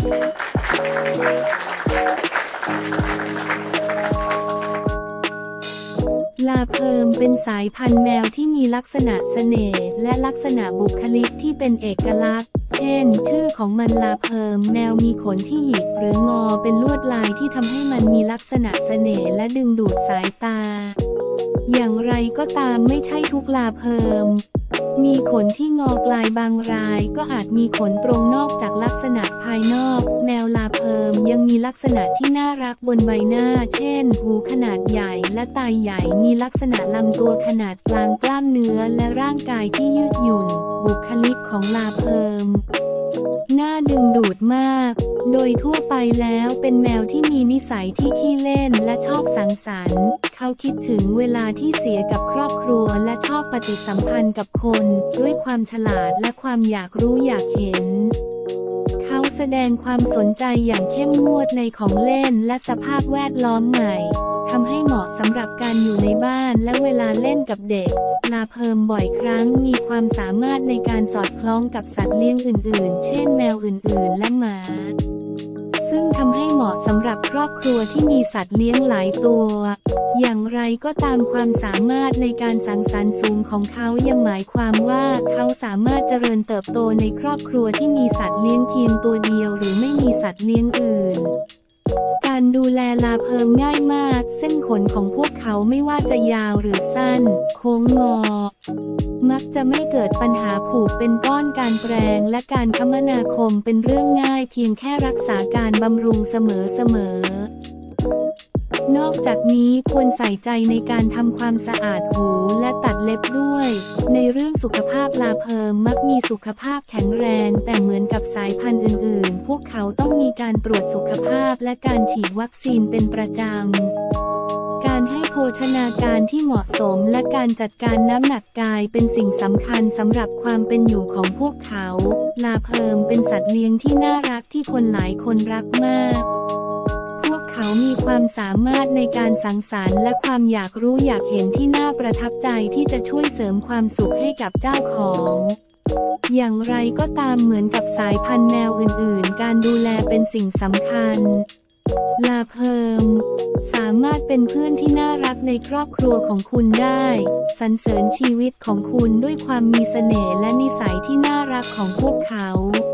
ลาเพิร์มเป็นสายพันธุ์แมวที่มีลักษณะเสน่ห์และลักษณะบุคลิกที่เป็นเอกลักษณ์เช่นชื่อของมันลาเพิร์มแมวมีขนที่หยิกหรืองอเป็นลวดลายที่ทำให้มันมีลักษณะเสน่ห์และดึงดูดสายตาอย่างไรก็ตามไม่ใช่ทุกลาเพิร์มมีขนที่งอกลายบางรายก็อาจมีขนตรงนอกจากลักษณะภายนอกแมวลาเพิร์มยังมีลักษณะที่น่ารักบนใบหน้าเช่นหูขนาดใหญ่และตาใหญ่มีลักษณะลำตัวขนาดกลางกล้ามเนื้อและร่างกายที่ยืดหยุ่นบุคลิกของลาเพิร์มน่าดึงดูดมากโดยทั่วไปแล้วเป็นแมวที่มีนิสัยที่ขี้เล่นและชอบสังสรรค์เขาคิดถึงเวลาที่เสียกับครอบครัวและชอบปฏิสัมพันธ์กับคนด้วยความฉลาดและความอยากรู้อยากเห็นเขาแสดงความสนใจอย่างเข้มงวดในของเล่นและสภาพแวดล้อมใหม่ทำให้เหมาะสำหรับการอยู่ในบ้านและเวลาเล่นกับเด็กลาเพิร์มบ่อยครั้งมีความสามารถในการสอดคล้องกับสัตว์เลี้ยงอื่นๆเช่นแมวอื่นๆและหมาซึ่งทำให้เหมาะสำหรับครอบครัวที่มีสัตว์เลี้ยงหลายตัวอย่างไรก็ตามความสามารถในการสังสรรค์สูงของเขายังหมายความว่าเขาสามารถเจริญเติบโตในครอบครัวที่มีสัตว์เลี้ยงเพียงตัวเดียวหรือไม่มีสัตว์เลี้ยงอื่นการดูแลลาเพิร์มง่ายมากเส้นขนของพวกเขาไม่ว่าจะยาวหรือสั้นโค้งงอมักจะไม่เกิดปัญหาผูกเป็นก้อนการแปรงและการคมนาคมเป็นเรื่องง่ายเพียงแค่รักษาการบำรุงเสมอนอกจากนี้ควรใส่ใจในการทำความสะอาดหูและตัดเล็บด้วยในเรื่องสุขภาพลาเพิร์มมักมีสุขภาพแข็งแรงแต่เหมือนกับสายพันธุ์อื่นๆพวกเขาต้องมีการตรวจสุขภาพและการฉีดวัคซีนเป็นประจำการให้โภชนาการที่เหมาะสมและการจัดการน้ำหนักกายเป็นสิ่งสำคัญสำหรับความเป็นอยู่ของพวกเขาลาเพิร์มเป็นสัตว์เลี้ยงที่น่ารักที่คนหลายคนรักมากเขามีความสามารถในการสังสรรค์และความอยากรู้อยากเห็นที่น่าประทับใจที่จะช่วยเสริมความสุขให้กับเจ้าของอย่างไรก็ตามเหมือนกับสายพันธุ์แมวอื่นๆการดูแลเป็นสิ่งสำคัญลาเพิร์มสามารถเป็นเพื่อนที่น่ารักในครอบครัวของคุณได้สรรเสริญชีวิตของคุณด้วยความมีเสน่ห์และนิสัยที่น่ารักของพวกเขา